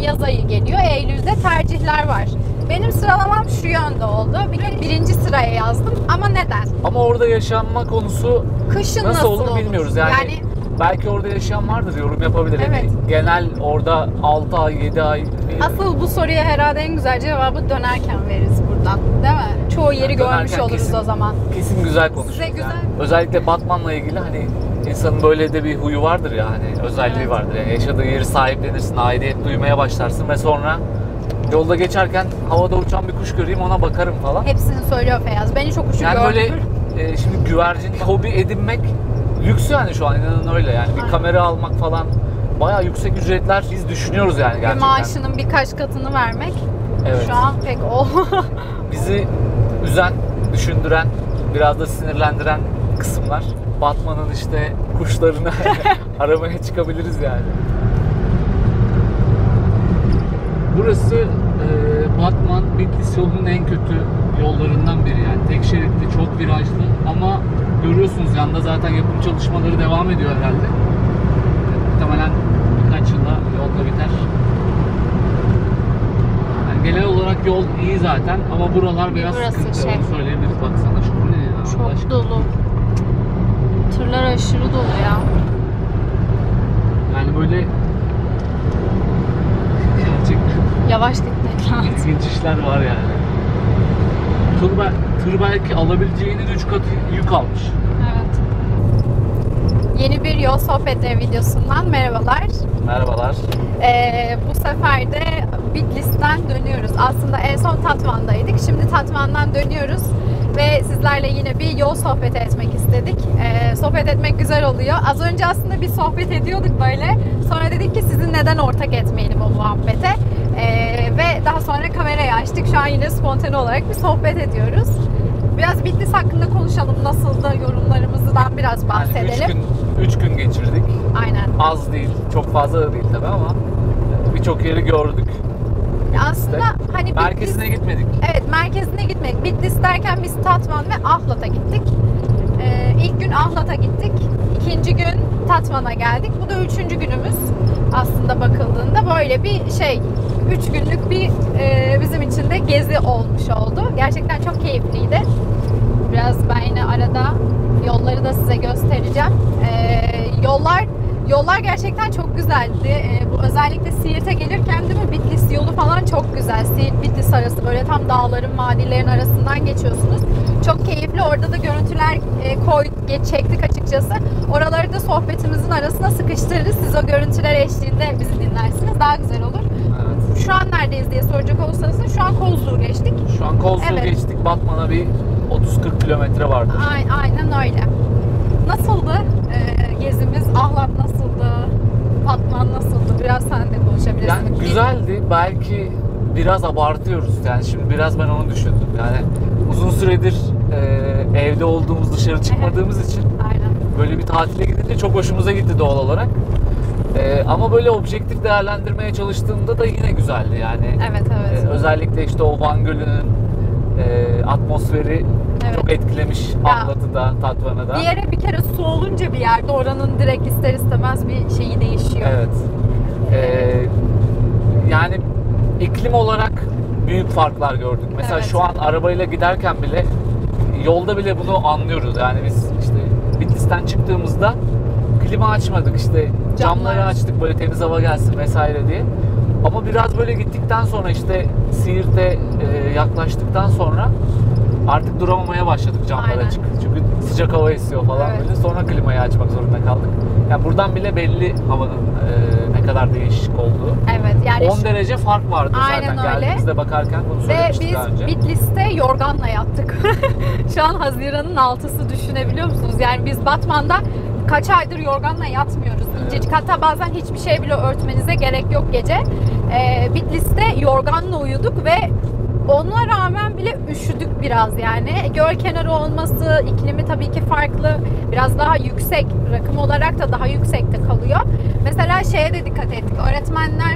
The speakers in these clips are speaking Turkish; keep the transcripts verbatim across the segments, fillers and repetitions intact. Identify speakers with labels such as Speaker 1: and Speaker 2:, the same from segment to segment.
Speaker 1: yaz ayı geliyor. Eylül'de tercihler var. Benim sıralamam şu yönde oldu. Bir, birinci sıraya yazdım ama neden?
Speaker 2: Ama orada yaşanma konusu
Speaker 1: Kışın
Speaker 2: nasıl,
Speaker 1: nasıl
Speaker 2: olur,
Speaker 1: olur
Speaker 2: bilmiyoruz. Yani,
Speaker 1: Yani
Speaker 2: belki orada yaşayan vardır, yorum yapabilir.
Speaker 1: Evet.
Speaker 2: Yani genel orada altı ay, yedi ay.
Speaker 1: asıl bu soruya herhalde en güzel cevabı dönerken veririz buradan. Değil mi? Çoğu yeri
Speaker 2: Yani
Speaker 1: görmüş
Speaker 2: dönerken
Speaker 1: oluruz
Speaker 2: kesin-
Speaker 1: o zaman.
Speaker 2: Kesin güzel konuşuruz.
Speaker 1: Size güzel-
Speaker 2: Yani. Özellikle Batman'la ilgili hani insanın böyle de bir huyu vardır ya, hani özelliği
Speaker 1: Evet.
Speaker 2: vardır. Yani yaşadığı yeri sahiplenirsin, aidiyet duymaya başlarsın ve sonra yolda geçerken havada uçan bir kuş göreyim ona bakarım falan.
Speaker 1: Hepsini söylüyor Feyyaz. Beni çok uçu
Speaker 2: Yani
Speaker 1: gördüm.
Speaker 2: böyle e, şimdi güvercin hobi edinmek lüks yani, şu an inanın öyle yani. Bir
Speaker 1: Aynen.
Speaker 2: kamera almak falan bayağı yüksek ücretler biz düşünüyoruz yani
Speaker 1: Bir
Speaker 2: gerçekten.
Speaker 1: maaşının birkaç katını vermek
Speaker 2: Evet.
Speaker 1: şu an pek o.
Speaker 2: Bizi üzen, düşündüren, biraz da sinirlendiren kısımlar. Batman'ın işte kuşlarını aramaya çıkabiliriz yani. Burası e, Batman Bitlis yolunun en kötü yollarından biri yani. Tek şeritli, çok virajlı ama görüyorsunuz yanında zaten yapım çalışmaları devam ediyor herhalde. Muhtemelen birkaç yılda yolda biter. Yani genel olarak yol iyi zaten ama buralar biraz
Speaker 1: Burası
Speaker 2: sıkıntı,
Speaker 1: şey.
Speaker 2: onu söyleyebiliriz. Baksana şu ne ya? Allah
Speaker 1: Çok
Speaker 2: aşkına.
Speaker 1: dolu. Tırlar aşırı dolu ya.
Speaker 2: Yani böyle gerçekten
Speaker 1: Yavaş gitmek lazım.
Speaker 2: ilginç işler var yani. Tır, be- tır belki alabileceğinin üç katı yük almış.
Speaker 1: Evet. Yeni bir yol sohbetleri videosundan merhabalar.
Speaker 2: Merhabalar.
Speaker 1: Ee, bu sefer de Bitlis'ten dönüyoruz. Aslında en son Tatvan'daydık. Şimdi Tatvan'dan dönüyoruz. Ve sizlerle yine bir yol sohbeti etmek istedik. Ee, sohbet etmek güzel oluyor. Az önce aslında bir sohbet ediyorduk böyle. Sonra dedik ki sizin neden ortak etmeyelim o muhabbete. Ee, ve daha sonra kamerayı açtık. Şu an yine spontane olarak bir sohbet ediyoruz. Biraz Bitlis hakkında konuşalım. Nasıl da yorumlarımızdan biraz bahsedelim.
Speaker 2: Yani üç gün, üç gün geçirdik.
Speaker 1: Aynen.
Speaker 2: Az değil, çok fazla da değil tabii ama birçok yeri gördük.
Speaker 1: Aslında hani
Speaker 2: Merkezine
Speaker 1: Bitlis-
Speaker 2: gitmedik.
Speaker 1: Evet, merkezine gitmedik. Bitlis derken biz Tatvan ve Ahlat'a gittik. Ee, ilk gün Ahlat'a gittik. İkinci gün Tatvan'a geldik. Bu da üçüncü günümüz. Aslında bakıldığında böyle bir şey, üç günlük bir e, bizim için de gezi olmuş oldu. Gerçekten çok keyifliydi. Biraz ben yine arada yolları da size göstereceğim. Ee, yollar Yollar gerçekten çok güzeldi. Ee, bu özellikle Siirt'e gelirken değil mi, Bitlis yolu falan çok güzel. Siirt Bitlis arası böyle tam dağların, vadilerin arasından geçiyorsunuz. Çok keyifli. Orada da görüntüler e, koy geç çektik açıkçası. Oraları da sohbetimizin arasına sıkıştırırız. Siz o görüntüler eşliğinde bizi dinlersiniz. Daha güzel olur.
Speaker 2: Evet.
Speaker 1: Şu an neredeyiz diye soracak olursanız şu an Kozlu'yu geçtik.
Speaker 2: Şu an Kozlu'yu
Speaker 1: Evet.
Speaker 2: geçtik. Batman'a bir otuz kırk kilometre vardı.
Speaker 1: A- Aynen öyle. Nasıldı ee, gezimiz? Ahlat nasıldı? Batman nasıldı? Biraz sen de konuşabilirsin.
Speaker 2: Yani güzeldi. Belki biraz abartıyoruz. Yani şimdi biraz ben onu düşündüm. Yani uzun süredir e, evde olduğumuz, dışarı çıkmadığımız için
Speaker 1: Aynen.
Speaker 2: böyle bir tatile gidince çok hoşumuza gitti doğal olarak. E, ama böyle objektif değerlendirmeye çalıştığımda da yine güzeldi yani.
Speaker 1: Evet, evet.
Speaker 2: E, özellikle işte o Van Gölü'nün e, atmosferi
Speaker 1: Evet.
Speaker 2: çok etkilemiş Ahlat'ı, Tatvan'ı da.
Speaker 1: Bir yere bir kere su olunca bir yerde oranın direkt ister istemez bir şeyi değişiyor.
Speaker 2: Evet. Ee, yani iklim olarak büyük farklar gördük. Mesela
Speaker 1: Evet.
Speaker 2: şu an arabayla giderken bile yolda bile bunu anlıyoruz. Yani biz işte Bitlis'ten çıktığımızda klima açmadık, işte camları
Speaker 1: Camlar.
Speaker 2: açtık böyle temiz hava gelsin vesaire diye. Ama biraz böyle gittikten sonra işte Siirt'e e, yaklaştıktan sonra artık duramamaya başladık camlar
Speaker 1: Aynen.
Speaker 2: açık. Çünkü sıcak hava esiyor falan
Speaker 1: Evet.
Speaker 2: böyle. Sonra klimayı açmak zorunda kaldık. Yani buradan bile belli havanın e, ne kadar değişik olduğu.
Speaker 1: Evet, yani
Speaker 2: on derece fark vardı
Speaker 1: Aynen
Speaker 2: zaten
Speaker 1: öyle.
Speaker 2: geldiğimizde bakarken bunu
Speaker 1: ve
Speaker 2: söylemiştik daha
Speaker 1: biz
Speaker 2: önce.
Speaker 1: Bitlis'te yorganla yattık. Şu an Haziran'ın altısı, düşünebiliyor musunuz? Yani biz Batman'da kaç aydır yorganla yatmıyoruz.
Speaker 2: Evet.
Speaker 1: İncecik, hatta bazen hiçbir şey bile örtmenize gerek yok gece. Ee, Bitlis'te yorganla uyuduk ve ona rağmen bile üşüdük biraz yani. Göl kenarı olması, iklimi tabii ki farklı. Biraz daha yüksek, rakım olarak da daha yüksekte kalıyor. Mesela şeye de dikkat ettik. Öğretmenler,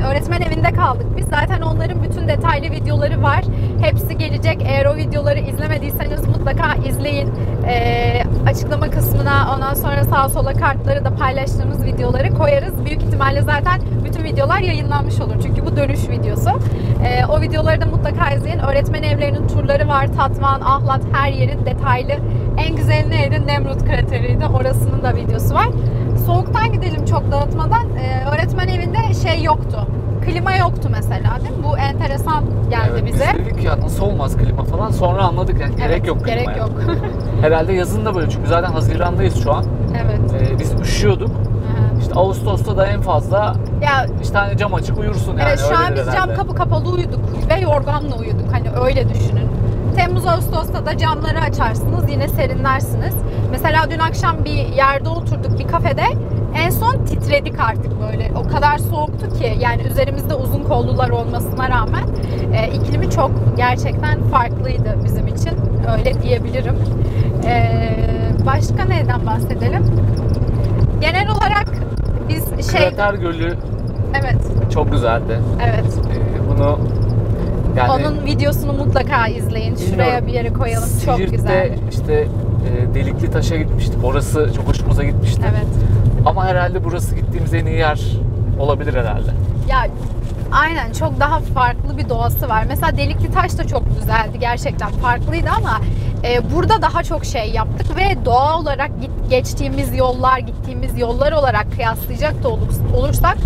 Speaker 1: öğretmen evinde kaldık biz. Zaten onların bütün detaylı videoları var. Hepsi gelecek. Eğer o videoları izlemediyseniz mutlaka izleyin. Ee, açıklama kısmına, ondan sonra sağa sola kartları da paylaştığımız videoları koyarız. Büyük ihtimalle zaten bütün videolar yayınlanmış olur. Çünkü bu dönüş videosu. Ee, o videoları da mutlaka izleyin. Öğretmen evlerinin turları var. Tatvan, Ahlat, her yerin detaylı. En güzeli neydi? Nemrut krateriydi. Orasının da videosu var. Soğuktan gidelim çok dağıtmadan. Ee, öğretmen evinde şey yoktu. Klima yoktu mesela, değil mi? Bu enteresan geldi
Speaker 2: Evet,
Speaker 1: bize.
Speaker 2: Biz dedik ya nasıl olmaz klima falan. Sonra anladık yani gerek
Speaker 1: Evet,
Speaker 2: yok klimaya.
Speaker 1: Gerek yok.
Speaker 2: Herhalde yazın da böyle, çünkü zaten Haziran'dayız şu an.
Speaker 1: Evet.
Speaker 2: Ee, biz üşüyorduk.
Speaker 1: Aha.
Speaker 2: İşte Ağustos'ta da en fazla
Speaker 1: Ya
Speaker 2: işte hani cam açık uyursun yani.
Speaker 1: evet, şu an
Speaker 2: öyledir
Speaker 1: biz cam
Speaker 2: herhalde.
Speaker 1: kapı kapalı uyuduk ve yorganla uyuduk. Hani öyle düşünün. Temmuz Ağustos'ta da camları açarsınız, yine serinlersiniz. Mesela dün akşam bir yerde oturduk, bir kafede. En son titredik artık böyle. O kadar soğuktu ki, yani üzerimizde uzun kollular olmasına rağmen e, iklimi çok gerçekten farklıydı bizim için. Öyle diyebilirim. E, başka neyden bahsedelim? Genel olarak biz şey...
Speaker 2: Krater Gölü
Speaker 1: Evet.
Speaker 2: çok güzeldi.
Speaker 1: Evet.
Speaker 2: Ee, bunu yani
Speaker 1: Onun videosunu mutlaka izleyin. Şuraya
Speaker 2: bilmiyorum,
Speaker 1: bir yere koyalım. Çok
Speaker 2: Siirt'te
Speaker 1: güzel.
Speaker 2: işte e, Delikli Taş'a gitmiştik. Orası çok hoşumuza gitmişti.
Speaker 1: Evet.
Speaker 2: Ama herhalde burası gittiğimiz en iyi yer olabilir herhalde.
Speaker 1: Ya aynen, çok daha farklı bir doğası var. Mesela Delikli Taş da çok güzeldi. Gerçekten farklıydı ama e, burada daha çok şey yaptık ve doğa olarak git, geçtiğimiz yollar, gittiğimiz yollar olarak kıyaslayacak da olur, olursak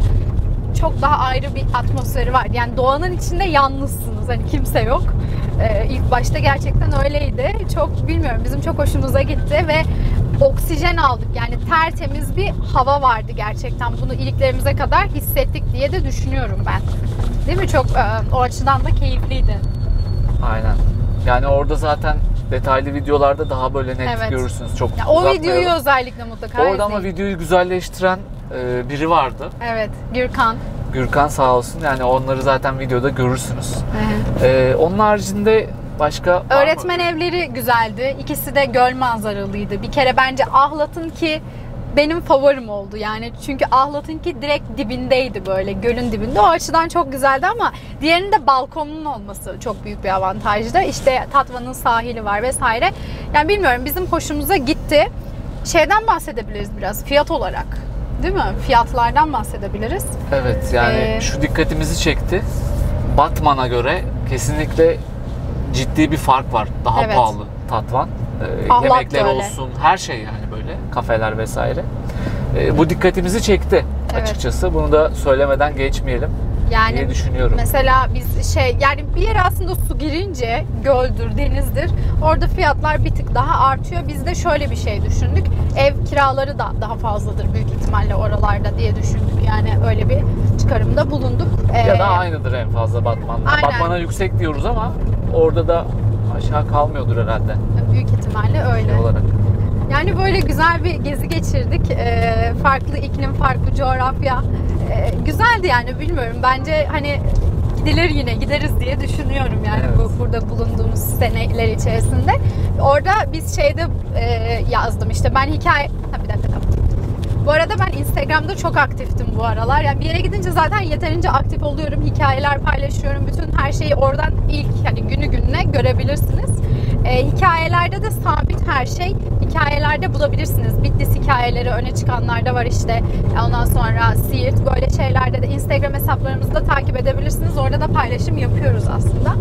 Speaker 1: çok daha ayrı bir atmosferi var. Yani doğanın içinde yalnızsınız. Hani kimse yok. Ee, ilk başta gerçekten öyleydi. Çok bilmiyorum, bizim çok hoşumuza gitti ve oksijen aldık. Yani tertemiz bir hava vardı gerçekten. Bunu iliklerimize kadar hissettik diye de düşünüyorum ben. Değil mi? Çok e, o açıdan da keyifliydi.
Speaker 2: Aynen. Yani orada zaten detaylı videolarda daha böyle net
Speaker 1: Evet.
Speaker 2: görürsünüz. Çok
Speaker 1: Ya, o
Speaker 2: uzatmayalım.
Speaker 1: videoyu özellikle mutlaka
Speaker 2: Orada ama
Speaker 1: izleyin.
Speaker 2: videoyu güzelleştiren e, biri vardı.
Speaker 1: Evet, Gürkan.
Speaker 2: Gürkan sağ olsun. Yani onları zaten videoda görürsünüz.
Speaker 1: Hı hı.
Speaker 2: E, onun haricinde başka var mı?
Speaker 1: Öğretmen evleri güzeldi. İkisi de göl manzaralıydı. Bir kere bence Ahlat'ınki benim favorim oldu yani. Çünkü Ahlat'ınki direkt dibindeydi, böyle gölün dibinde. O açıdan çok güzeldi ama diğerinin de balkonunun olması çok büyük bir avantajdı. İşte Tatvan'ın sahili var vesaire. Yani bilmiyorum, bizim hoşumuza gitti. Şeyden bahsedebiliriz biraz, fiyat olarak. Değil mi? Fiyatlardan bahsedebiliriz.
Speaker 2: Evet, yani
Speaker 1: Ee,
Speaker 2: şu dikkatimizi çekti. Batman'a göre kesinlikle ciddi bir fark var. Daha
Speaker 1: Evet.
Speaker 2: pahalı Tatvan. Ee,
Speaker 1: Ahlat da
Speaker 2: yemekler
Speaker 1: öyle.
Speaker 2: olsun, her şey yani böyle. Kafeler vesaire. Ee, bu dikkatimizi çekti
Speaker 1: Evet.
Speaker 2: açıkçası. Bunu da söylemeden geçmeyelim
Speaker 1: Yani
Speaker 2: diye düşünüyorum.
Speaker 1: mesela biz şey, yani bir yere aslında su girince, göldür, denizdir, orada fiyatlar bir tık daha artıyor. Biz de şöyle bir şey düşündük. Ev kiraları da daha fazladır büyük ihtimalle oralarda diye düşündük. Yani öyle bir çıkarımda bulunduk.
Speaker 2: Ya da
Speaker 1: Ee,
Speaker 2: aynıdır en fazla Batman'da.
Speaker 1: Aynen.
Speaker 2: Batman'a yüksek diyoruz ama orada da aşağı kalmıyordur herhalde
Speaker 1: Büyük ihtimalle öyle.
Speaker 2: şey olarak.
Speaker 1: Yani böyle güzel bir gezi geçirdik. Ee, farklı iklim, farklı coğrafya. Ee, güzeldi yani, bilmiyorum. Bence hani gidilir, yine gideriz diye düşünüyorum yani,
Speaker 2: Evet.
Speaker 1: bu burada bulunduğumuz seneler içerisinde. Orada biz şeyde e, yazdım işte, ben hikaye... Ha, bir dakika tamam. Bu arada ben Instagram'da çok aktiftim bu aralar. Yani bir yere gidince zaten yeterince aktif oluyorum. Hikayeler paylaşıyorum. Bütün her şeyi oradan ilk, hani günü gününe görebilirsiniz. Ee, hikayelerde de sabit her şey. Hikayelerde bulabilirsiniz. Bitlis hikayeleri öne çıkanlar da var işte. Ondan sonra Siirt, böyle şeylerde de Instagram hesaplarımızı da takip edebilirsiniz. Orada da paylaşım yapıyoruz aslında.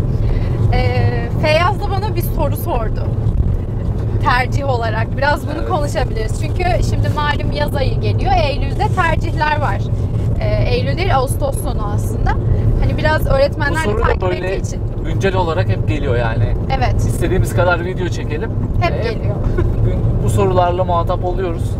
Speaker 1: Ee, Feyyaz da bana bir soru sordu. Tercih olarak biraz bunu
Speaker 2: Evet.
Speaker 1: konuşabiliriz. Çünkü şimdi malum yaz ayı geliyor. Eylül'de tercihler var. Ee, Eylül değil, Ağustos sonu aslında. Hani biraz
Speaker 2: Bu
Speaker 1: öğretmenler de
Speaker 2: soru da
Speaker 1: takip
Speaker 2: böyle
Speaker 1: ettiği için.
Speaker 2: güncel olarak hep geliyor yani.
Speaker 1: Evet,
Speaker 2: İstediğimiz kadar video çekelim.
Speaker 1: hep
Speaker 2: Ee,
Speaker 1: geliyor.
Speaker 2: bu sorularla muhatap oluyoruz.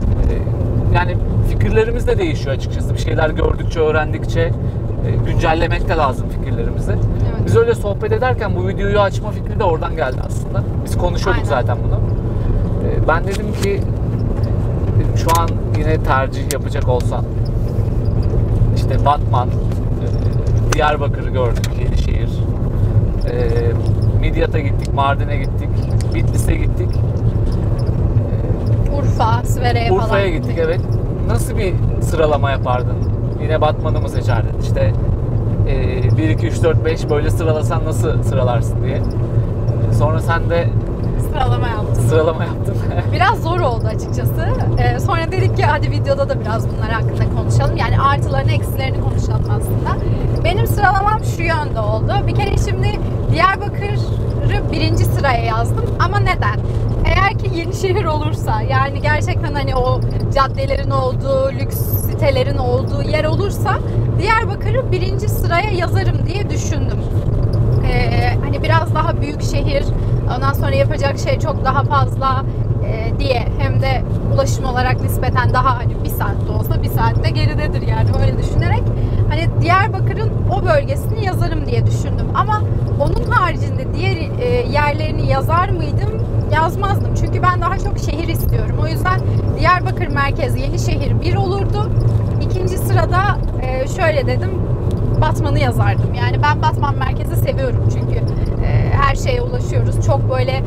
Speaker 2: Ee, Yani fikirlerimiz de değişiyor açıkçası. Bir şeyler gördükçe, öğrendikçe e, güncellemek de lazım fikirlerimizi.
Speaker 1: Evet.
Speaker 2: Biz öyle sohbet ederken bu videoyu açma fikri de oradan geldi aslında. Biz konuşuyorduk
Speaker 1: Aynen.
Speaker 2: zaten bunu. Ee, Ben dedim ki dedim, şu an yine tercih yapacak olsan işte Batman, e, Diyarbakır'ı gördük, Yenişehir, e, Midyat'a gittik, Mardin'e gittik, Bitlis'e gittik,
Speaker 1: Urfa, Sivere'ye falan.
Speaker 2: Urfa'ya gittik, evet. Nasıl bir sıralama yapardın yine Batman'ı mı seçerdin? İşte e, bir, iki, üç, dört, beş böyle sıralasan nasıl sıralarsın diye. Sonra sen de
Speaker 1: Sıralama yaptım.
Speaker 2: sıralama yaptın.
Speaker 1: Biraz zor oldu açıkçası. Ee, sonra dedik ki hadi videoda da biraz bunlar hakkında konuşalım. Yani artılarını eksilerini konuşalım aslında. Benim sıralamam şu yönde oldu. Bir kere şimdi Diyarbakır'ı birinci sıraya yazdım. Ama neden? Eğer ki Yenişehir olursa, yani gerçekten hani o caddelerin olduğu, lüks sitelerin olduğu yer olursa Diyarbakır'ı birinci sıraya yazarım diye düşündüm. Ee, hani biraz daha büyük şehir, ondan sonra yapacak şey çok daha fazla e, diye, hem de ulaşım olarak nispeten daha hani bir saatte olsa bir saatte geridedir yani, öyle düşünerek hani Diyarbakır'ın o bölgesini yazarım diye düşündüm. Ama onun haricinde diğer e, yerlerini yazar mıydım? Yazmazdım. Çünkü ben daha çok şehir istiyorum. O yüzden Diyarbakır merkez Yenişehir bir olurdu. İkinci sırada e, şöyle dedim, Batman'ı yazardım. Yani ben Batman merkezi seviyorum çünkü e, her şeye ulaşıyoruz. Çok böyle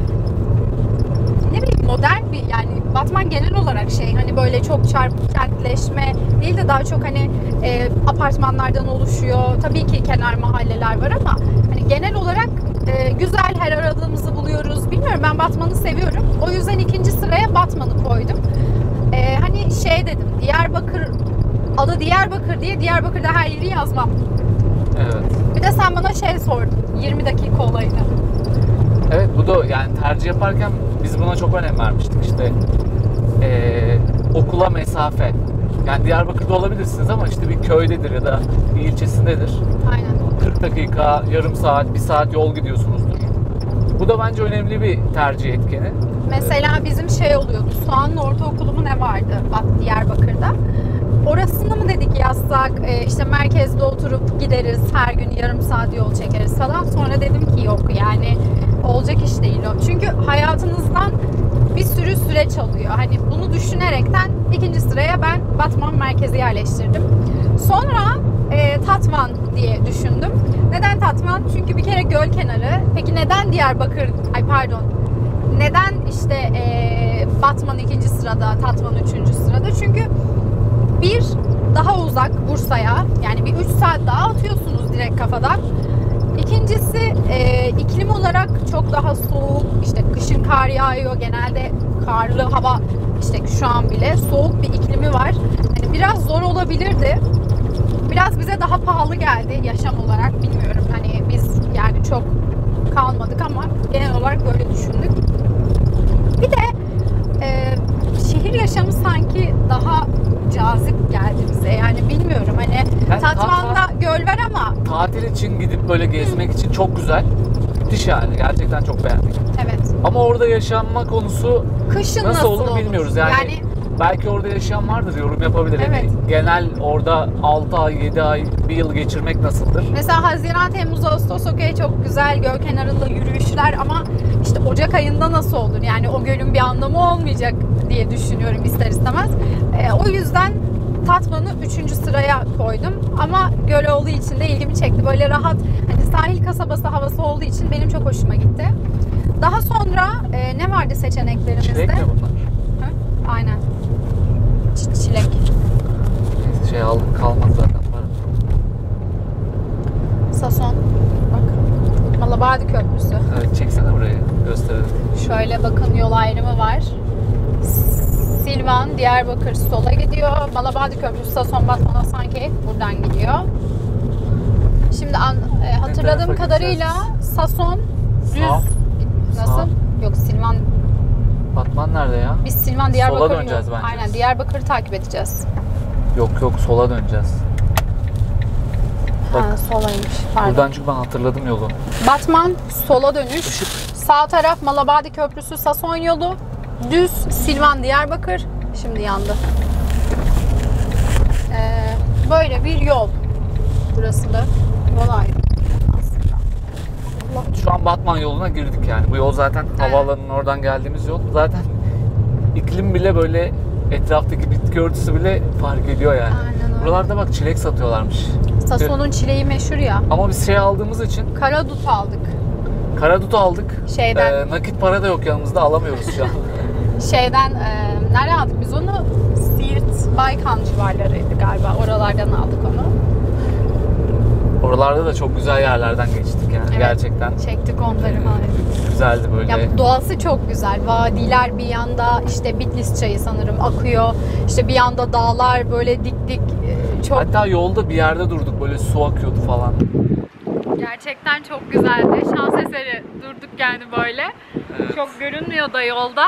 Speaker 1: ne bileyim modern bir, yani Batman genel olarak şey, hani böyle çok çarpık kentleşme değil de daha çok hani e, apartmanlardan oluşuyor. Tabii ki kenar mahalleler var ama hani genel olarak e, güzel, her aradığımızı buluyoruz. Bilmiyorum, ben Batman'ı seviyorum. O yüzden ikinci sıraya Batman'ı koydum. E, hani şey dedim, Diyarbakır, adı Diyarbakır diye Diyarbakır'da her yeri yazmam.
Speaker 2: Evet.
Speaker 1: Bir de sen bana şey sordun, yirmi dakika olayını.
Speaker 2: Evet, bu da yani tercih yaparken biz buna çok önem vermiştik. İşte ee, okula mesafe. Yani Diyarbakır'da olabilirsiniz ama işte bir köydedir ya da bir ilçesindedir.
Speaker 1: Aynen.
Speaker 2: kırk dakika, yarım saat, bir saat yol gidiyorsunuzdur. Bu da bence önemli bir tercih etkeni.
Speaker 1: Mesela bizim şey oluyordu, Soğanlı Ortaokulu mu ne vardı Bat Diyarbakır'da. Orasını mı dedik yazsak, e, işte merkezde oturup gideriz, her gün yarım saat yol çekeriz falan. Sonra dedim ki yok, yani olacak iş değil o. Çünkü hayatınızdan bir sürü süreç alıyor. Hani bunu düşünerekten ikinci sıraya ben Batman merkezi yerleştirdim. Sonra e, Tatvan diye düşündüm. Neden Tatvan? Çünkü bir kere göl kenarı. Peki neden Diyarbakır, ay pardon, neden işte e, Batman ikinci sırada, Tatvan üçüncü sırada? Çünkü bir, daha uzak Bursa'ya, yani bir üç saat daha atıyorsunuz direkt kafadan. İkincisi e, iklim olarak çok daha soğuk, işte kışın kar yağıyor, genelde karlı hava, işte şu an bile soğuk bir iklimi var. Yani biraz zor olabilirdi. Biraz bize daha pahalı geldi yaşam olarak, bilmiyorum hani biz yani çok kalmadık ama genel olarak böyle düşündük. Bir de e, şehir yaşamı sanki daha cazip geldi bize, yani bilmiyorum hani
Speaker 2: Yani
Speaker 1: Tatvan'da
Speaker 2: Tatvan,
Speaker 1: göl var ama
Speaker 2: tatil için gidip böyle gezmek için çok güzel. Müthiş yani, gerçekten çok beğendik.
Speaker 1: evet,
Speaker 2: Ama orada yaşanma konusu
Speaker 1: kışın
Speaker 2: nasıl,
Speaker 1: nasıl,
Speaker 2: olur bilmiyoruz yani.
Speaker 1: yani
Speaker 2: Belki orada yaşayan vardır, yorum yapabilir.
Speaker 1: Evet.
Speaker 2: Yani genel orada altı ay, yedi ay, bir yıl geçirmek nasıldır?
Speaker 1: mesela Haziran, Temmuz, Ağustos okey, çok güzel göl kenarında yürüyüşler ama işte Ocak ayında nasıl olur? Yani o gölün bir anlamı olmayacak diye düşünüyorum ister istemez. E, o yüzden Tatvan'ı üçüncü sıraya koydum ama göl olduğu için de ilgimi çekti. Böyle rahat, hani sahil kasabası havası olduğu için benim çok hoşuma gitti. Daha sonra e, ne vardı seçeneklerimizde?
Speaker 2: Çilek mi bunlar?
Speaker 1: Hı? Aynen. Ç- çilek.
Speaker 2: Neyse, şey aldım, kalmadı zaten para.
Speaker 1: Sason. Bak. Malabadi Köprüsü.
Speaker 2: Evet, çeksene burayı, gösterelim.
Speaker 1: Şöyle bakın, yol ayrımı var. Silvan, Diyarbakır sola gidiyor. Malabadi Köprüsü, Sason, Batman, Hasankeyf buradan gidiyor. Şimdi an, e, hatırladığım
Speaker 2: tarafa
Speaker 1: kadarıyla Sason düz.
Speaker 2: Sağ.
Speaker 1: Nasıl?
Speaker 2: Sağ.
Speaker 1: Yok, Silvan.
Speaker 2: Batman nerede ya?
Speaker 1: Biz Silvan, Diyarbakır.
Speaker 2: Sola döneceğiz bence.
Speaker 1: Aynen, Diyarbakır'ı takip edeceğiz.
Speaker 2: Yok yok, sola döneceğiz. Bak,
Speaker 1: Ha, solaymış. Pardon.
Speaker 2: buradan çünkü ben hatırladım yolu.
Speaker 1: Batman sola dönüş. Sağ taraf Malabadi Köprüsü, Sason yolu. Düz Silvan, Diyarbakır. Şimdi yandı. Ee, böyle bir yol. Burası da yol ayrımı aslında. Allah.
Speaker 2: Şu an Batman yoluna girdik yani. Bu yol zaten havaalanının oradan geldiğimiz yol. Zaten iklim bile böyle, etraftaki bitki örtüsü bile fark ediyor yani.
Speaker 1: Aynen öyle.
Speaker 2: Buralarda bak çilek satıyorlarmış.
Speaker 1: Sason'un çileği meşhur ya.
Speaker 2: Ama biz şey aldığımız için
Speaker 1: Karadut aldık.
Speaker 2: karadut aldık.
Speaker 1: Şeyden.
Speaker 2: Ee, nakit para da yok yanımızda, alamıyoruz şu an.
Speaker 1: Şeyden, e, nereye aldık biz onu? Siirt Baykan civarlarıydı galiba. Oralardan aldık onu.
Speaker 2: Oralarda da çok güzel yerlerden geçtik yani
Speaker 1: Evet,
Speaker 2: gerçekten.
Speaker 1: çektik onları maalesef.
Speaker 2: Güzeldi böyle.
Speaker 1: Ya doğası çok güzel. Vadiler bir yanda, işte Bitlis çayı sanırım akıyor. İşte bir yanda dağlar böyle dik dik. e, Çok
Speaker 2: Hatta yolda bir yerde durduk, böyle su akıyordu falan.
Speaker 1: gerçekten çok güzeldi. Şans eseri durduk yani böyle.
Speaker 2: Evet.
Speaker 1: Çok görünmüyor da yolda.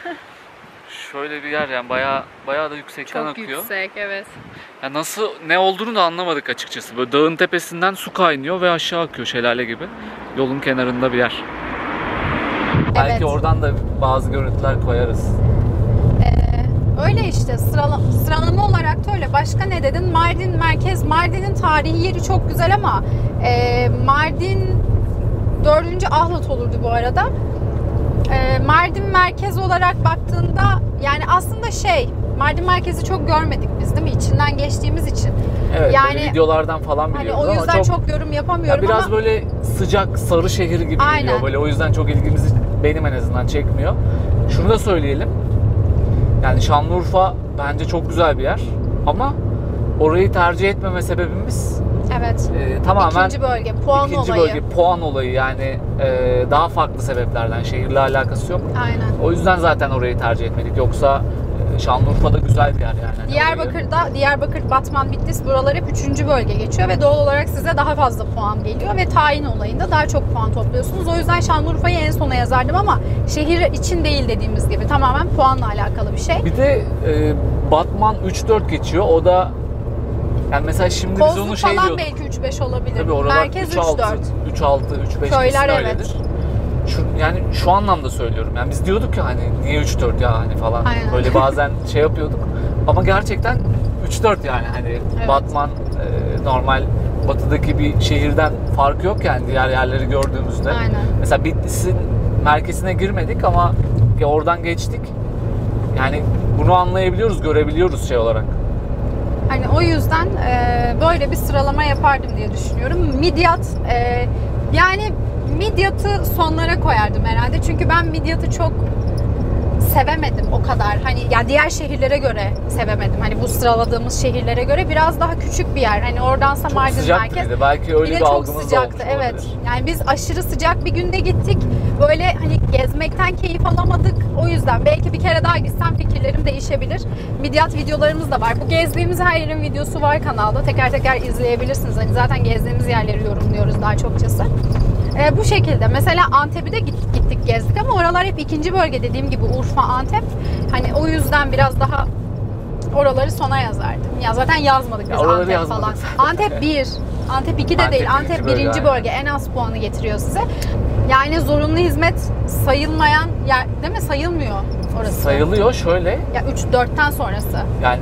Speaker 2: Şöyle bir yer yani bayağı bayağı da yüksekten
Speaker 1: Çok
Speaker 2: akıyor.
Speaker 1: yüksek, evet.
Speaker 2: Ya nasıl, ne olduğunu da anlamadık açıkçası. Böyle dağın tepesinden su kaynıyor ve aşağı akıyor şelale gibi. Yolun kenarında bir yer. Belki
Speaker 1: Evet.
Speaker 2: oradan da bazı görüntüler koyarız.
Speaker 1: Ee, öyle işte sırala, sıralama olarak da öyle. Başka ne dedin? Mardin merkez. Mardin'in tarihi yeri çok güzel ama e, Mardin dördüncü Ahlat olurdu bu arada. E, Mardin merkez olarak baktığında yani aslında şey, Mardin merkezi çok görmedik biz değil mi? İçinden geçtiğimiz için.
Speaker 2: Evet,
Speaker 1: Yani
Speaker 2: böyle videolardan falan
Speaker 1: Hani
Speaker 2: biliyoruz
Speaker 1: o yüzden
Speaker 2: ama
Speaker 1: çok,
Speaker 2: çok,
Speaker 1: yorum
Speaker 2: ya
Speaker 1: yapamıyorum
Speaker 2: biraz
Speaker 1: ama
Speaker 2: böyle sıcak sarı şehir gibi
Speaker 1: Aynen.
Speaker 2: geliyor böyle, o yüzden çok ilgimizi benim en azından çekmiyor. Şunu da söyleyelim. Yani Şanlıurfa bence çok güzel bir yer ama orayı tercih etmeme sebebimiz
Speaker 1: evet.
Speaker 2: e, tamamen
Speaker 1: İkinci bölge, puan
Speaker 2: ikinci
Speaker 1: olayı.
Speaker 2: bölge, puan olayı yani e, daha farklı sebeplerden, şehirle alakası yok.
Speaker 1: Aynen.
Speaker 2: O yüzden zaten orayı tercih etmedik. Yoksa e, Şanlıurfa'da güzel bir yer yani. Hani orayı-
Speaker 1: Diyarbakır'da, Diyarbakır, Batman, Bitlis buralar hep üçüncü bölge geçiyor ve doğal olarak size daha fazla puan geliyor ve tayin olayında daha çok puan topluyorsunuz. O yüzden Şanlıurfa'yı en sona yazardım ama şehir için değil dediğimiz gibi, tamamen puanla alakalı bir şey.
Speaker 2: Bir de e, Batman üç dört geçiyor. O da yani mesela şimdi biz
Speaker 1: Kozluk
Speaker 2: onu şey
Speaker 1: falan
Speaker 2: diyorduk.
Speaker 1: belki üç beş olabilir.
Speaker 2: Tabii oralar
Speaker 1: Merkez
Speaker 2: üç
Speaker 1: üç
Speaker 2: altı,
Speaker 1: dört.
Speaker 2: üç altı, üç beş
Speaker 1: Köyler
Speaker 2: kesin
Speaker 1: evet.
Speaker 2: öyledir. Şu, yani şu anlamda söylüyorum. Yani biz diyorduk ya hani niye üç dört ya hani falan.
Speaker 1: Aynen.
Speaker 2: Böyle bazen şey yapıyorduk. Ama gerçekten üç dört yani hani
Speaker 1: Evet.
Speaker 2: Batman e, normal batıdaki bir şehirden farkı yok yani diğer yerleri gördüğümüzde.
Speaker 1: Aynen.
Speaker 2: Mesela Bitlis'in merkezine girmedik ama ya oradan geçtik. Yani bunu anlayabiliyoruz, görebiliyoruz şey olarak.
Speaker 1: Hani o yüzden e, böyle bir sıralama yapardım diye düşünüyorum. Midyat, e, yani Midyat'ı sonlara koyardım herhalde. Çünkü ben Midyat'ı çok sevemedim o kadar. Hani ya diğer şehirlere göre sevemedim. Hani bu sıraladığımız şehirlere göre biraz daha küçük bir yer. Hani oradansa
Speaker 2: Çok
Speaker 1: Mardin
Speaker 2: sıcak
Speaker 1: merkez.
Speaker 2: mıydı? Belki öyle
Speaker 1: Bir de
Speaker 2: bir
Speaker 1: çok
Speaker 2: algımız da
Speaker 1: sıcaktı,
Speaker 2: olmuş
Speaker 1: evet.
Speaker 2: olabilir.
Speaker 1: Yani biz aşırı sıcak bir günde gittik. Böyle hani gezmekten keyif alamadık. O yüzden belki bir kere daha gitsem fikirlerim değişebilir. Midyat videolarımız da var. Bu gezdiğimiz her yerin videosu var kanalda. Teker teker izleyebilirsiniz. Hani zaten gezdiğimiz yerleri yorumluyoruz daha çokçası. Ee, bu şekilde. Mesela Antep'e de gittik, gittik gezdik ama oralar hep ikinci bölge, dediğim gibi Urfa, Antep. Hani o yüzden biraz daha oraları sona yazardım. Ya zaten yazmadık biz
Speaker 2: Ya oraları
Speaker 1: Antep
Speaker 2: yazmadık
Speaker 1: falan.
Speaker 2: zaten.
Speaker 1: Antep bir, Antep iki de
Speaker 2: Antep
Speaker 1: değil.
Speaker 2: birinci
Speaker 1: Antep
Speaker 2: bölge,
Speaker 1: birinci
Speaker 2: aynen.
Speaker 1: bölge. En az puanı getiriyor size. Yani zorunlu hizmet sayılmayan yer değil mi? Sayılmıyor orası.
Speaker 2: Sayılıyor şöyle.
Speaker 1: Ya üç dörtten sonrası.
Speaker 2: Yani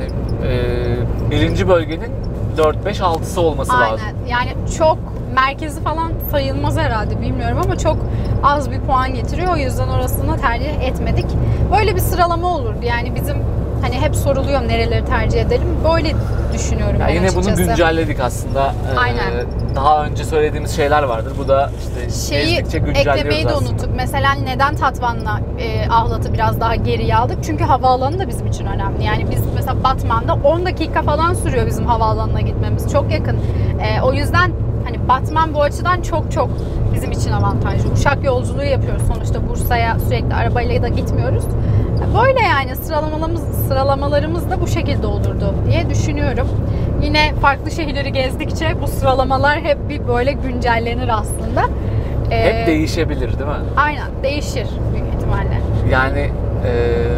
Speaker 2: e, birinci bölgenin dört beş altısı olması
Speaker 1: Aynen.
Speaker 2: lazım.
Speaker 1: Yani çok merkezi falan sayılmaz herhalde, bilmiyorum ama çok az bir puan getiriyor. O yüzden orasını tercih etmedik. Böyle bir sıralama olurdu. Yani bizim hani hep soruluyor nereleri tercih edelim. Böyle düşünüyorum
Speaker 2: Yani
Speaker 1: ben
Speaker 2: yine
Speaker 1: açıkçası.
Speaker 2: bunu güncelledik aslında. Ee,
Speaker 1: Aynen.
Speaker 2: Daha önce söylediğimiz şeyler vardır. Bu da işte
Speaker 1: Şeyi
Speaker 2: gezdikçe güncelliyoruz
Speaker 1: eklemeyi de
Speaker 2: aslında.
Speaker 1: unuttuk. Mesela neden Tatvan'la e, Ahlat'ı biraz daha geriye aldık? Çünkü havaalanı da bizim için önemli. Yani biz mesela Batman'da on dakika falan sürüyor bizim havaalanına gitmemiz. Çok yakın. E, o yüzden hani Batman bu açıdan çok çok bizim için avantajlı. Uçak yolculuğu yapıyoruz sonuçta, Bursa'ya sürekli arabayla da gitmiyoruz. Böyle yani sıralamalarımız, sıralamalarımız da bu şekilde olurdu diye düşünüyorum. Yine farklı şehirleri gezdikçe bu sıralamalar hep bir böyle güncellenir aslında. Ee,
Speaker 2: Hep değişebilir değil mi?
Speaker 1: Aynen, değişir büyük ihtimalle.
Speaker 2: Yani e,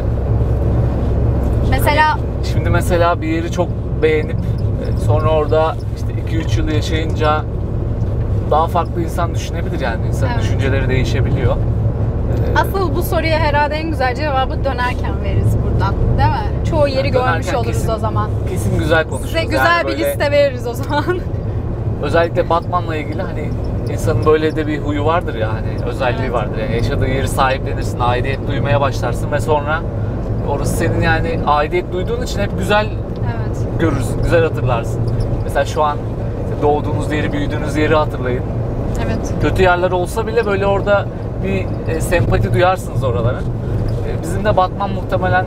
Speaker 1: Mesela
Speaker 2: hani şimdi mesela bir yeri çok beğenip e, sonra orada işte iki üç yıl yaşayınca daha farklı insan düşünebilir yani. İnsanın
Speaker 1: Evet.
Speaker 2: düşünceleri değişebiliyor. E,
Speaker 1: asıl bu soruya herhalde en güzel cevabı dönerken veririz buradan. Değil mi? Çoğu yeri
Speaker 2: Yani
Speaker 1: görmüş
Speaker 2: dönerken
Speaker 1: oluruz
Speaker 2: kesin-
Speaker 1: o zaman.
Speaker 2: Kesin güzel konuşuruz.
Speaker 1: Size güzel
Speaker 2: Yani
Speaker 1: bir
Speaker 2: böyle-
Speaker 1: liste veririz o zaman.
Speaker 2: Özellikle Batman'la ilgili hani insanın böyle de bir huyu vardır ya, hani özelliği
Speaker 1: Evet.
Speaker 2: vardır. Yani yaşadığın yeri sahiplenirsin, aidiyet duymaya başlarsın ve sonra orası senin yani aidiyet duyduğun için hep güzel
Speaker 1: Evet.
Speaker 2: görürsün, güzel hatırlarsın. Mesela şu an doğduğunuz yeri, büyüdüğünüz yeri hatırlayın.
Speaker 1: Evet.
Speaker 2: Kötü yerler olsa bile böyle orada bir e, sempati duyarsınız oralara. E, bizim de Batman muhtemelen işte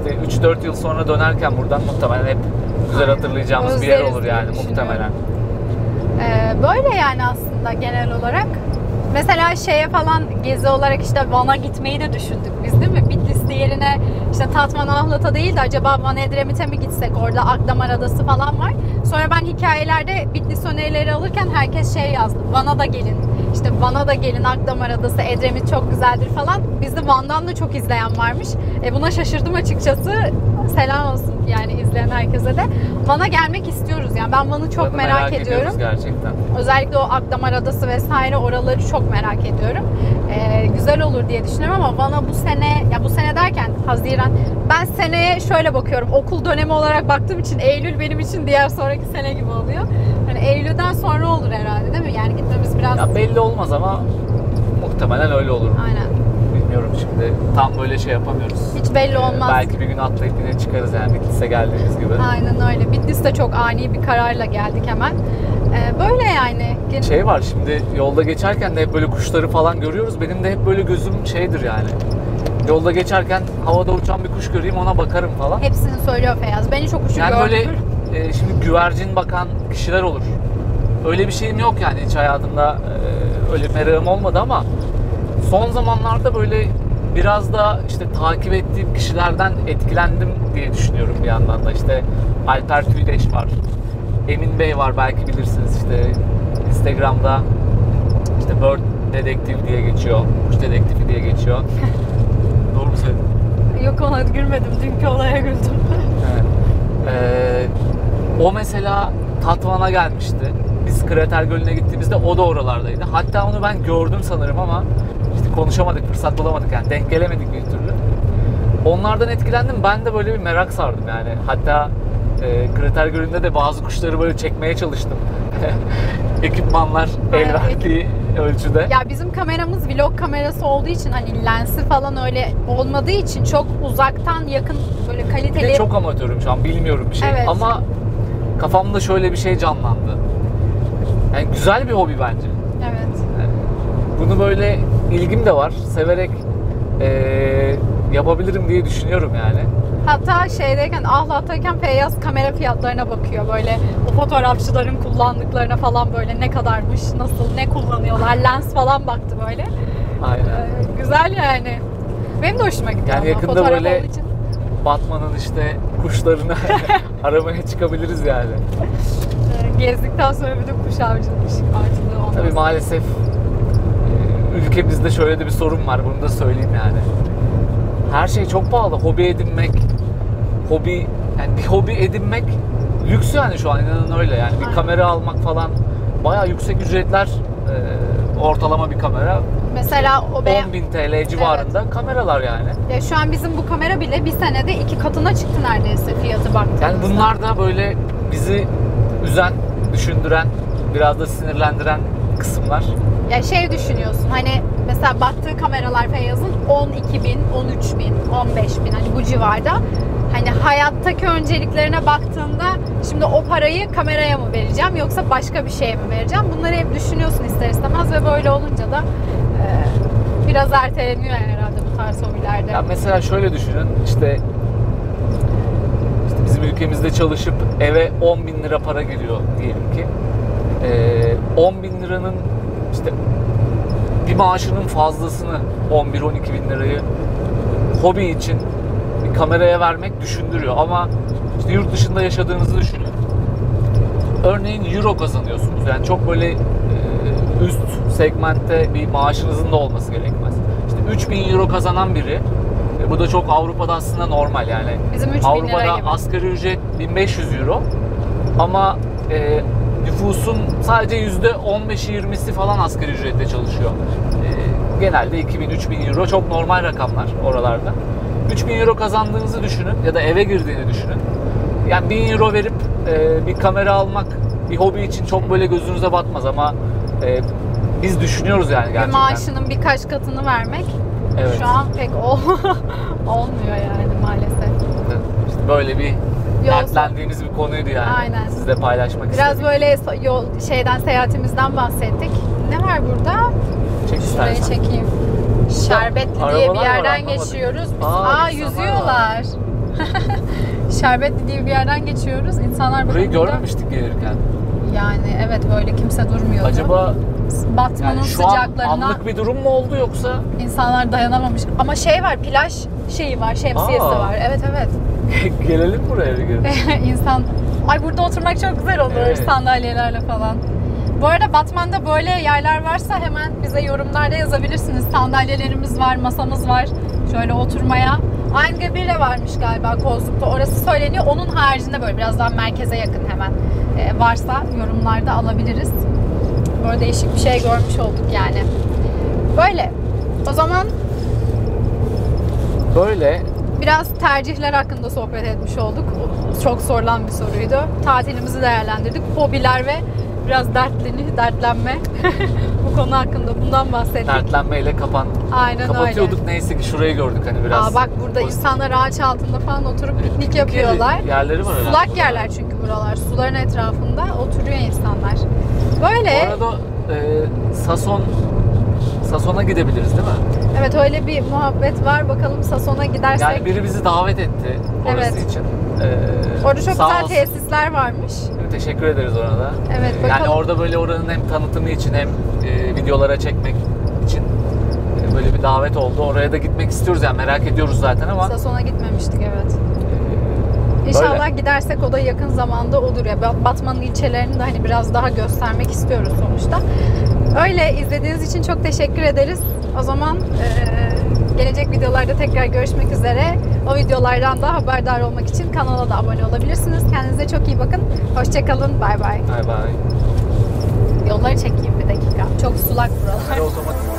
Speaker 2: işte üç dört yıl sonra dönerken buradan muhtemelen hep güzel hatırlayacağımız bir yer
Speaker 1: Özleriz
Speaker 2: olur
Speaker 1: diye
Speaker 2: yani
Speaker 1: düşünüyorum.
Speaker 2: muhtemelen.
Speaker 1: Ee, böyle yani aslında genel olarak. Mesela şeye falan gezi olarak işte Van'a gitmeyi de düşündük biz, değil mi? Bitlis'te yerine işte Tatvan Ahlat'a değil de acaba Van Edremit'e mi gitsek? Orada Akdamar Adası falan var. Sonra ben hikayelerde Bitlis önerileri alırken herkes şey yazdı. Van'a da gelin. İşte Van'a da gelin, Akdamar Adası, Edremit çok güzeldir falan. Bizde Van'dan da çok izleyen varmış. E buna şaşırdım açıkçası. Selam olsun yani izleyen herkese de. Van'a gelmek istiyoruz yani. Ben Van'ı çok
Speaker 2: Van'ı
Speaker 1: merak,
Speaker 2: merak
Speaker 1: ediyorum.
Speaker 2: ediyoruz gerçekten.
Speaker 1: Özellikle o Akdamar Adası vesaire oraları çok merak ediyorum. Ee, güzel olur diye düşünüyorum ama Van'a bu sene, ya bu sene derken Haziran, ben seneye şöyle bakıyorum. Okul dönemi olarak baktığım için Eylül benim için diğer sonraki sene gibi oluyor. Hani Eylül'den sonra olur herhalde, değil mi? Yani gitmemiz biraz...
Speaker 2: Ya belli olmaz ama muhtemelen öyle olur.
Speaker 1: Aynen.
Speaker 2: Bilmiyorum şimdi. Tam böyle şey yapamıyoruz.
Speaker 1: Hiç belli olmaz.
Speaker 2: Ee, belki bir gün atlayıp yine çıkarız yani Bitlis'e geldiğimiz gibi.
Speaker 1: Aynen öyle. Bitlis'te çok ani bir kararla geldik hemen. Ee, böyle yani.
Speaker 2: Şey var şimdi yolda geçerken de hep böyle kuşları falan görüyoruz. Benim de hep böyle gözüm şeydir yani. Yolda geçerken havada uçan bir kuş göreyim ona bakarım falan.
Speaker 1: Hepsini söylüyor Feyyaz. Ben hiç o kuşu
Speaker 2: Yani
Speaker 1: gördüm.
Speaker 2: böyle e, şimdi güvercin bakan kişiler olur. Öyle bir şeyim yok yani hiç hayatımda e, öyle merakım olmadı ama son zamanlarda böyle biraz da işte takip ettiğim kişilerden etkilendim diye düşünüyorum bir yandan da. İşte Alper Tüydeş var. Emin Bey var belki bilirsiniz işte Instagram'da işte Bird Detective diye geçiyor. Kuş dedektifi diye geçiyor. Doğru mu söyledim?
Speaker 1: Yok ona gülmedim. Dünkü olaya güldüm.
Speaker 2: Evet. Ee, o mesela Tatvan'a gelmişti. Biz Krater Gölü'ne gittiğimizde o da oralardaydı. Hatta onu ben gördüm sanırım ama işte konuşamadık, fırsat bulamadık yani denk gelemedik bir türlü. Onlardan etkilendim. Ben de böyle bir merak sardım yani. Hatta e, Krater Gölü'nde de bazı kuşları böyle çekmeye çalıştım. Ekipmanlar el verdiği ölçüde.
Speaker 1: Ya bizim kameramız vlog kamerası olduğu için hani lensi falan öyle olmadığı için çok uzaktan yakın böyle
Speaker 2: Bir
Speaker 1: kaliteli.
Speaker 2: de çok amatörüm şu an bilmiyorum bir şey
Speaker 1: Evet.
Speaker 2: ama kafamda şöyle bir şey canlandı. Yani güzel bir hobi bence.
Speaker 1: Evet.
Speaker 2: Yani bunu böyle ilgim de var. Severek eee, yapabilirim diye düşünüyorum yani.
Speaker 1: Hatta şeydeyken Ahlat'tayken Feyyaz kamera fiyatlarına bakıyor böyle o fotoğrafçıların kullandıklarına falan böyle ne kadarmış, nasıl, ne kullanıyorlar, lens falan baktı böyle.
Speaker 2: Aynen.
Speaker 1: Ee, güzel yani. Benim de hoşuma gidiyor
Speaker 2: Yani
Speaker 1: ama
Speaker 2: yakında
Speaker 1: fotoğraf
Speaker 2: böyle
Speaker 1: olduğu için.
Speaker 2: Batman'ın işte kuşlarını aramaya çıkabiliriz yani.
Speaker 1: Ee, gezdikten sonra bir de kuş avcılığı çıkartılığı olmaz.
Speaker 2: Tabii maalesef e, ülkemizde şöyle de bir sorun var. Bunu da söyleyeyim yani. Her şey çok pahalı. Hobi edinmek, hobi yani bir hobi edinmek lüks yani şu an inanın öyle yani. Bir
Speaker 1: Aynen.
Speaker 2: kamera almak falan bayağı yüksek ücretler e, ortalama bir kamera.
Speaker 1: Mesela o be
Speaker 2: on bin T L civarında evet. Kameralar yani.
Speaker 1: Ya şu an bizim bu kamera bile bir senede iki katına çıktı neredeyse fiyatı baktığımızda.
Speaker 2: Yani bunlar da böyle bizi üzen, düşündüren, biraz da sinirlendiren kısımlar.
Speaker 1: Ya şey düşünüyorsun hani mesela baktığı kameralar Feyyaz'ın on iki bin, on üç bin, on beş bin hani bu civarda. Hani hayattaki önceliklerine baktığında şimdi o parayı kameraya mı vereceğim yoksa başka bir şeye mi vereceğim? Bunları hep düşünüyorsun ister istemez ve böyle olunca da e, biraz erteleniyor yani herhalde bu tarz hobilerde.
Speaker 2: Ya mesela şöyle düşünün işte, işte bizim ülkemizde çalışıp eve on bin lira para giriyor diyelim ki. Ee, on bin liranın işte bir maaşının fazlasını on bir on iki bin lirayı hobi için bir kameraya vermek düşündürüyor ama işte yurt dışında yaşadığınızı düşünün. Örneğin euro kazanıyorsunuz yani çok böyle e, üst segmentte bir maaşınızın da olması gerekmez. İşte üç bin euro kazanan biri e, bu da çok Avrupa'da aslında normal yani.
Speaker 1: Bizim üç bin
Speaker 2: Avrupa'da
Speaker 1: lira gibi.
Speaker 2: asgari ücret bin beş yüz euro ama e, nüfusun sadece yüzde on beşi yirmisi falan asgari ücretle çalışıyor. E, genelde iki bin üç bin euro çok normal rakamlar oralarda. üç bin euro kazandığınızı düşünün ya da eve girdiğini düşünün. Yani bin euro verip e, bir kamera almak bir hobi için çok böyle gözünüze batmaz ama e, biz düşünüyoruz yani gerçekten.
Speaker 1: Bir maaşının birkaç katını vermek
Speaker 2: evet.
Speaker 1: Şu an pek ol olmuyor yani maalesef.
Speaker 2: İşte böyle bir
Speaker 1: Yol
Speaker 2: dertlendiğimiz bir konuydu yani.
Speaker 1: Aynen.
Speaker 2: Sizle paylaşmak
Speaker 1: Biraz
Speaker 2: istedik.
Speaker 1: böyle yol şeyden seyahatimizden bahsettik. Ne var burada?
Speaker 2: Çek
Speaker 1: Şurayı
Speaker 2: istersen.
Speaker 1: çekeyim. Şerbetli
Speaker 2: Arabalar
Speaker 1: diye bir
Speaker 2: var,
Speaker 1: yerden
Speaker 2: anlamadım.
Speaker 1: geçiyoruz. Biz,
Speaker 2: Aa,
Speaker 1: aa
Speaker 2: insanlar
Speaker 1: yüzüyorlar. Şerbetli diye bir yerden geçiyoruz. İnsanlar
Speaker 2: Burayı
Speaker 1: bakın burada-
Speaker 2: görmemiştik gelirken.
Speaker 1: Yani evet, böyle kimse durmuyordu.
Speaker 2: Acaba
Speaker 1: Batman'ın
Speaker 2: yani şu an
Speaker 1: sıcaklarına
Speaker 2: anlık bir durum mu oldu yoksa?
Speaker 1: insanlar dayanamamış. Ama şey var, plaj şeyi var, şemsiyesi
Speaker 2: Aa.
Speaker 1: var. Evet evet.
Speaker 2: Gelelim buraya bir gün.
Speaker 1: İnsan, ay burada oturmak çok güzel olur
Speaker 2: Evet.
Speaker 1: sandalyelerle falan. Bu arada Batman'da böyle yerler varsa hemen bize yorumlarda yazabilirsiniz. Sandalyelerimiz var, masamız var. Şöyle oturmaya. Angabir'e varmış galiba Kozluk'ta. Orası söyleniyor. Onun haricinde böyle biraz daha merkeze yakın hemen e, varsa yorumlarda alabiliriz. Böyle değişik bir şey görmüş olduk yani. Böyle. O zaman
Speaker 2: Böyle
Speaker 1: biraz tercihler hakkında sohbet etmiş olduk. Çok sorulan bir soruydu. Tatilimizi değerlendirdik. Hobiler ve biraz dertleni, dertlenme bu konu hakkında bundan bahsettik.
Speaker 2: dertlenmeyle kapan
Speaker 1: Aynen
Speaker 2: kapatıyorduk.
Speaker 1: öyle.
Speaker 2: Neyse ki şurayı gördük hani biraz.
Speaker 1: Aa, bak burada
Speaker 2: pozitif.
Speaker 1: insanlar ağaç altında falan oturup piknik yapıyorlar.
Speaker 2: Yerleri var öyle.
Speaker 1: Sulak yerler çünkü buralar. Suların etrafında oturuyor insanlar. Böyle.
Speaker 2: Bu arada e, Sason Sason'a gidebiliriz değil mi?
Speaker 1: Evet, öyle bir muhabbet var. Bakalım Sason'a gidersek.
Speaker 2: Yani biri bizi davet etti orası
Speaker 1: Evet.
Speaker 2: için. Ee,
Speaker 1: Orada çok
Speaker 2: sağ
Speaker 1: güzel
Speaker 2: olsun.
Speaker 1: tesisler varmış.
Speaker 2: Teşekkür ederiz ona da.
Speaker 1: Evet,
Speaker 2: Ee, Yani
Speaker 1: bakalım.
Speaker 2: orada böyle oranın hem tanıtımı için hem e, videolara çekmek için e, böyle bir davet oldu. Oraya da gitmek istiyoruz yani, merak ediyoruz zaten ama
Speaker 1: Sason'a gitmemiştik, evet.
Speaker 2: e,
Speaker 1: İnşallah
Speaker 2: böyle.
Speaker 1: gidersek o da yakın zamanda olur ya. Batman'ın ilçelerini de hani biraz daha göstermek istiyoruz sonuçta. Öyle, izlediğiniz için çok teşekkür ederiz. O zaman eee, gelecek videolarda tekrar görüşmek üzere. O videolardan da haberdar olmak için kanala da abone olabilirsiniz. Kendinize çok iyi bakın. Hoşçakalın. Bay bay.
Speaker 2: Bay bay.
Speaker 1: Yolları çekeyim bir dakika. Çok sulak buralar.
Speaker 2: Hadi otomatik